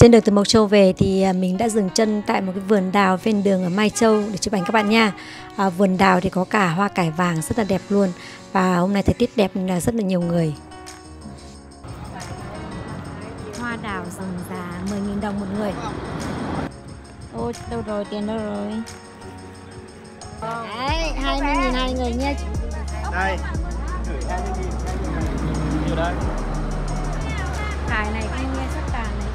Trên đường từ Mộc Châu về thì mình đã dừng chân tại một cái vườn đào ven đường ở Mai Châu để chụp ảnh các bạn nha. Vườn đào thì có cả hoa cải vàng rất là đẹp luôn. Và hôm nay thời tiết đẹp nên là rất là nhiều người. Hoa đào dòng giá 10.000 đồng một người. Ôi đâu rồi, tiền đâu rồi? Đấy, 20.000 hai người nha. Đây, thử 20.000. Nhiều đây. Cải này anh nghe chắc cải này.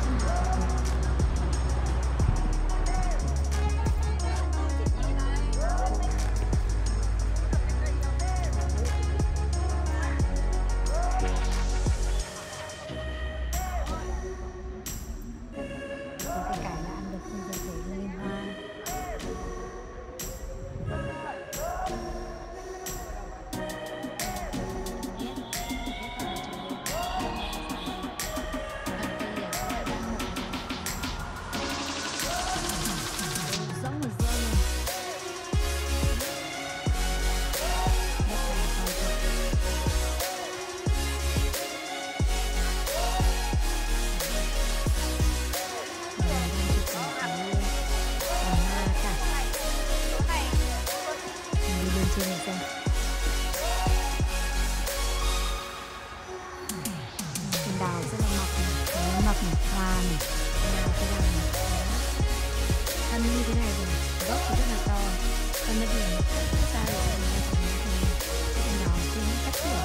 Cái cải là ăn được không giờ phải lên hoa. Đào rất là mọc hoa này, cái đào này thân như thế này rồi, gốc thì rất là to, thân nó bị xa rồi, cái đào trên cắt tỉa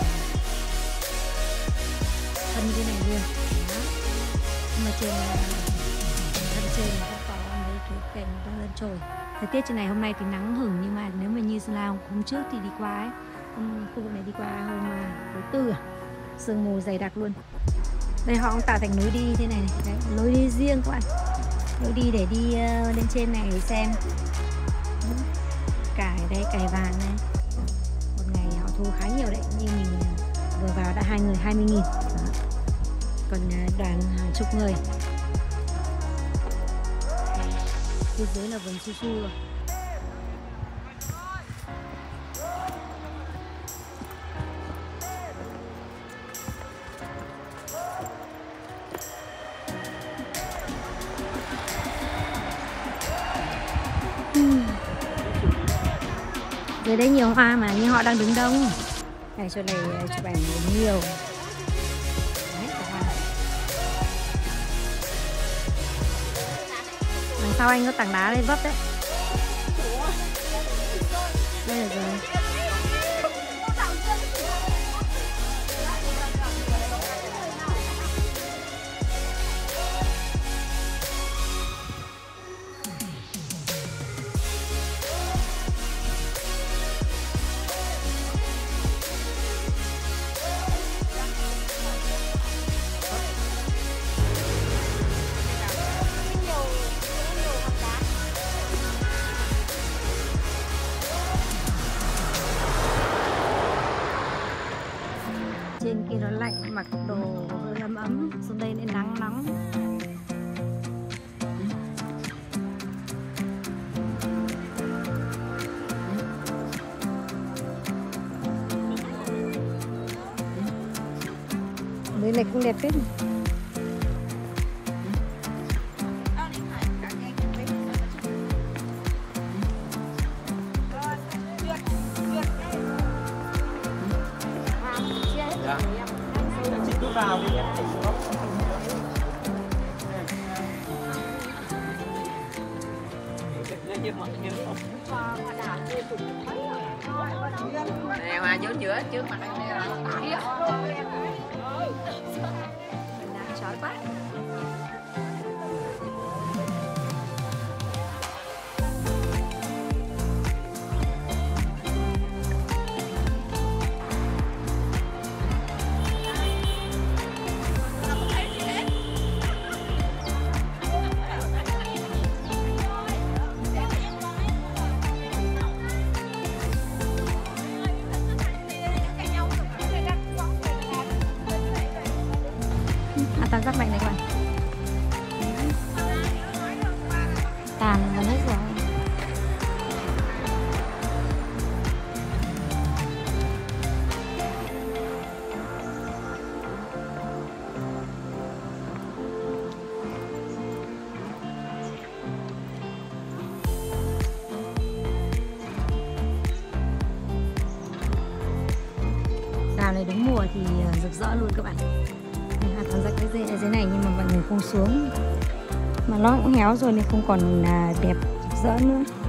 thân như thế này luôn, đó. Nhưng mà trên thân trên nó có mấy cái cành đang lên trồi. Thời tiết trên này hôm nay thì nắng hửng, nhưng mà nếu mà như Sơn La hôm trước thì đi qua ấy, khu vực này đi qua hôm thứ Tư sương mù dày đặc luôn. Đây họ cũng tạo thành lối đi thế này, đấy, lối đi riêng các bạn, lối đi để đi lên trên này để xem. Cải đây, cải vàng này, một ngày họ thu khá nhiều đấy, như mình vừa vào đã 2 người 20.000, còn đoàn hàng chục người. Phía dưới là vườn su su rồi. Dưới đấy nhiều hoa mà, nhưng họ đang đứng đông. Này chỗ này chụp ảnh nhiều. Đấy, hoa. Đằng sau anh có tảng đá đây vấp đấy. Đây là rồi. Trên kia nó lạnh, mặc đồ hơi ấm ấm, xuống đây nên nắng nóng. Nơi này cũng đẹp phết. Vào đi em. Nè hoa giữa giữa trước mặt anh đây là Đang chói quá. Tam giác mạch này các bạn, tàn gần hết rồi. đào này đúng mùa thì rực rỡ luôn các bạn. Hoa toàn ra cái dây ở dưới này nhưng mà mọi người không xuống, mà nó cũng héo rồi nên không còn đẹp rực rỡ nữa.